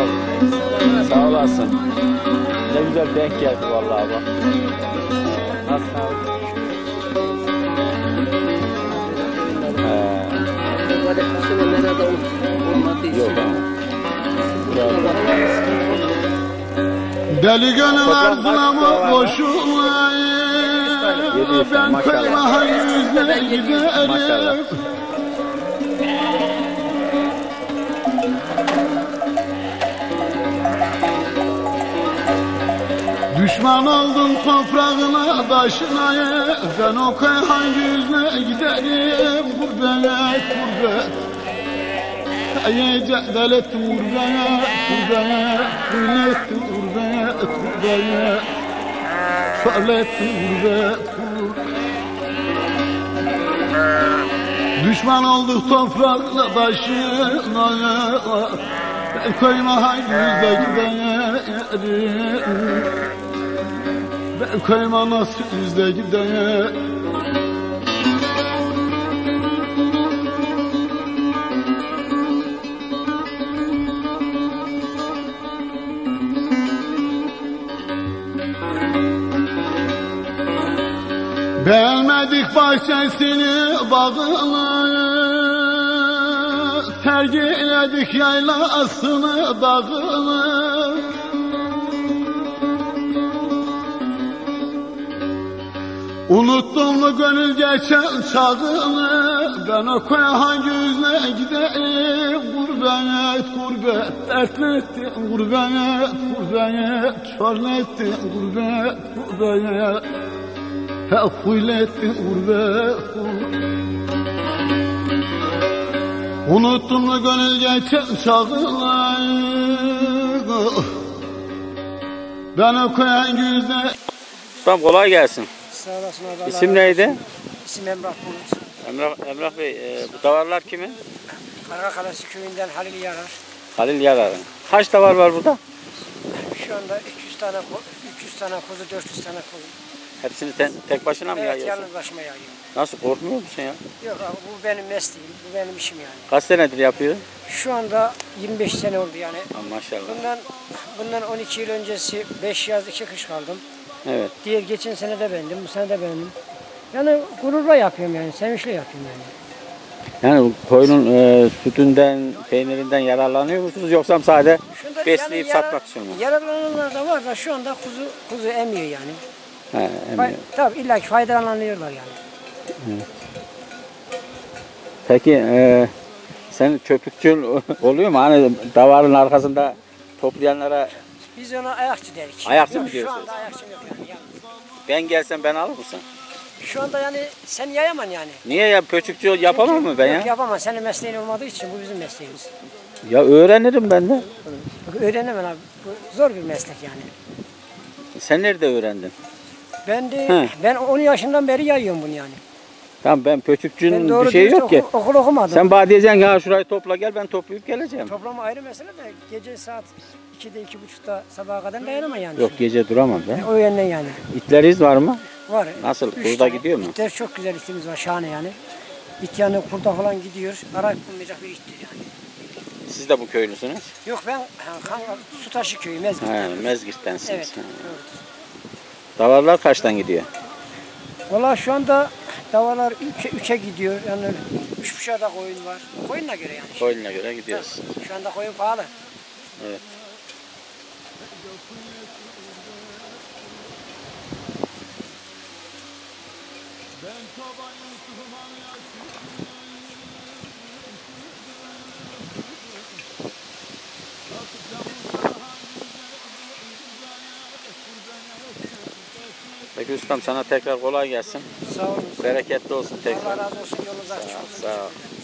ol. Sağ olasın. Ne güzel denk geldi vallahi bak. Nasıl abi? Yok ama. Deli gönül arzulama boşuna ben koyma yüzüne giderim. Düşman oldum toprağına başına ben o kayhan yüzüne giderim. Gurbet gurbet Cedel ettim gurbet gurbet Kuyun ettim gurbet gurbet Şöyle ettim gurbet Düşman olduk toprakla başına ben koyma yüzde giderim. Ben koyma nasıl yüzde giderim. Beğenmedik bahçesini bağını tercihledik yaylasını dağını. Unuttun mu gönül geçen çağını ben o koyhan yüzüne gideyim. Gurbet gurbet dertlettin gurbet gurbet çorlettin gurbet gurbet huylettin gurbet. Unuttun mu gönül geçen çağını ben o koyhan yüzüne. Ustam kolay gelsin. Sağ olasın abi. İsim neydi? İsim Emrah Bulut. Emrah Bey, bu davarlar kimin? Karakalası köyünden Halil Yarar. Halil Yarar'ın. Kaç davar var burada? Şu anda 300 tane kuzu, 400 tane kuzu. Hepsini tek başına mı Evet, yayıyorsun? yalnız başıma yayıyorum. Nasıl, korkmuyor musun ya? Yok abi, bu benim mesleğim, bu benim işim yani. Kaç senedir yapıyorsun? Şu anda 25 sene oldu yani. Maşallah. Bundan 12 yıl öncesi 5 yaz 2 kış kaldım. Evet. Diğer geçen sene de bendim, bu sene de bendim. Yani gururla yapıyorum yani, sevinçle yapıyorum yani. Yani koyunun sütünden, peynirinden yararlanıyor musunuz yoksa sadece besleyip satmak için mi? Yararlananlar da var da şu anda kuzu emiyor yani. He, emiyor. Tabii illaki faydalanıyorlar yani. Evet. Peki sen köpükçül oluyor mu? Hani davarın arkasında toplayanlara Biz ona ayakçı dedik. Ayakçı yok, mı diyorsun? Şu anda ayakçım yok yani. ben gelsem ben alır mısın? Şu anda yani sen yayaman yani. Niye ya, pöçükçü yapamam mı ben ya? Yok yapamam. Senin mesleğin olmadığı için bu bizim mesleğimiz. Ya öğrenirim ben de. Yok, öğrenemem abi. Bu zor bir meslek yani. Sen nerede öğrendin? Ben 10 yaşından beri yayıyorum bunu yani. Tamam, ben pöçükçünün doğru bir şey dürüst yok ki. Okul okumadım. Sen bana diyeceksin ya şurayı topla gel, ben toplayıp geleceğim. Toplama ayrı mesele de gece saat 2'de 2.30'da sabaha kadar dayanamam yani. Yok, gece duramam ben. O yönden yani. İtleriz var mı? Var. Nasıl? 3 Kurda tane. gidiyor mu? İtler çok güzel itimiz var, şahane yani. İt yani kurda falan gidiyor. Arayıp bulmayacak bir ittir yani. Siz de bu köylüsünüz? Yok, ben Sutaşı köyü, Mezgit'ten. Mezgit'tensiniz. Evet. Davarlar kaçtan gidiyor? Valla şu anda davalar 3'e gidiyor. Yani 3,5'a da koyun var. Koyununa göre yani. Koyununa göre gidiyoruz. Şu anda koyun pahalı. Evet. Peki ustam, sana tekrar kolay gelsin. Sağ olun. Bereketli olsun tekrar. Allah razı olsun. Yolunuz açık olsun. Sağ ol.